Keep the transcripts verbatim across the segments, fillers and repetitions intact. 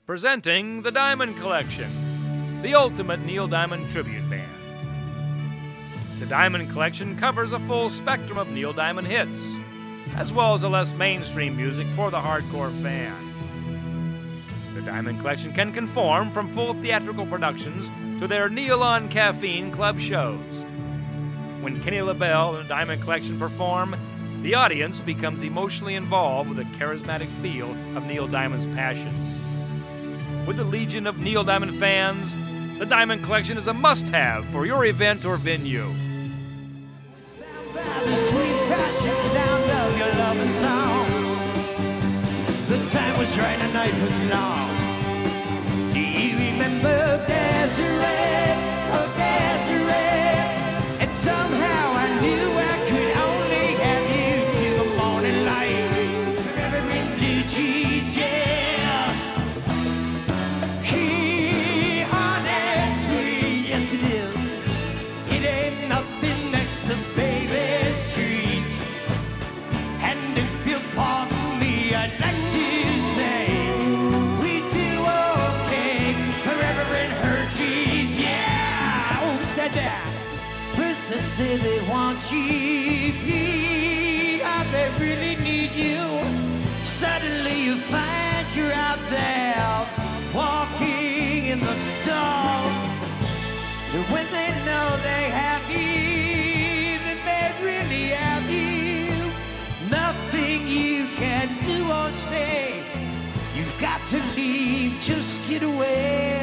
Presenting the Diamond Collection, the ultimate Neil Diamond tribute band. The Diamond Collection covers a full spectrum of Neil Diamond hits, as well as a less mainstream music for the hardcore fan. The Diamond Collection can conform from full theatrical productions to their Neil on Caffeine club shows. When Kenny LaBelle and the Diamond Collection perform, the audience becomes emotionally involved with the charismatic feel of Neil Diamond's passion. With the legion of Neil Diamond fans, the Diamond Collection is a must-have for your event or venue. The sweet passion sound of your loving song. The time was right, the night was long. Do you remember Desiree? Oh, Desiree. And somehow I knew I could only have you till the morning light. Forever in blue jeans, yes. Key on and sweet, yes it is. It ain't nothing next to baby's treat. And if you'll pardon me, I'd like to say we do okay. Forever in her jeans, yeah. Who said that? First they say they want you, Pete. How they really need you. Suddenly you find you're out there walking in the storm. And when they know they have you, then they really have you. Nothing you can do or say. You've got to leave, just get away.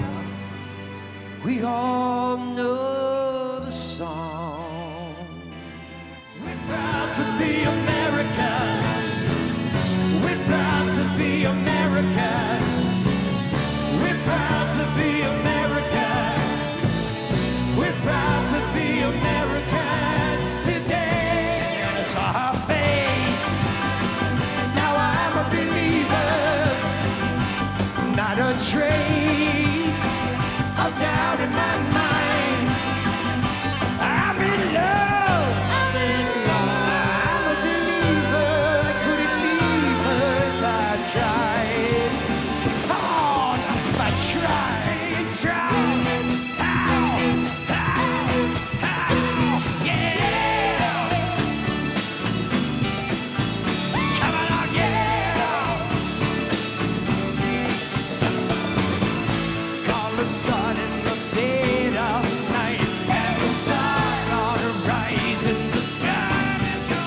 We all know the song. We're proud to be Americans. We're proud to be Americans. We're proud to be Americans. We're proud to be Americans today. And I saw her face. Now I'm a believer. Not a trace of doubt in my mind. I'm in love. I'm in love. I'm a believer. I couldn't leave her if I tried. Oh, if I tried. Try. Ow. Ow. Ow. Yeah. Come on, yeah. Call the sun in the dead of night, and the sun on the rise in the sky.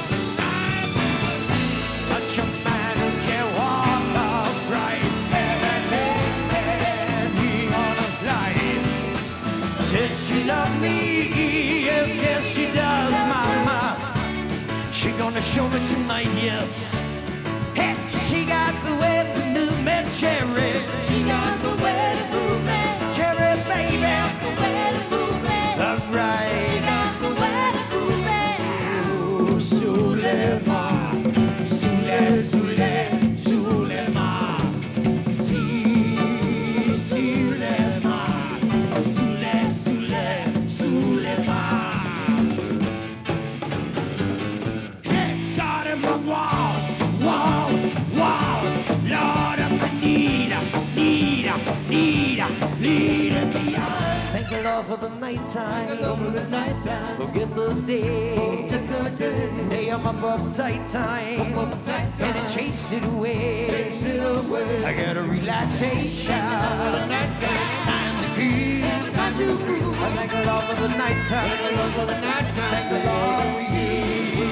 Touch a man who can walk upright, and an enemy on a flight. Says she loves me, yes, yes she does, mama. She gonna show me tonight, yes. Hey, she got the way to move me, cherry. She got the way to move me, cherry, baby. The way to move me, that's right. She got the way to move me. Ooh, Sulema, Sule, Sule, Sulema. Si, Sulema, Sule, Sule, Sulema. Hey, got him a wall, wall, wall. Lord, I need her, need her, need her, need her, need her. Thank the Lord for the nighttime. Thank the Lord for the nighttime. Forget the day. Forget the day. Day I'm up uptight time. Up uptight time. And I chase it away. Chase it away. I got a relaxation. It's time to groove. It's time to groove. I thank the Lord for the nighttime. Thank the Lord for the nighttime. Thank the Lord for you.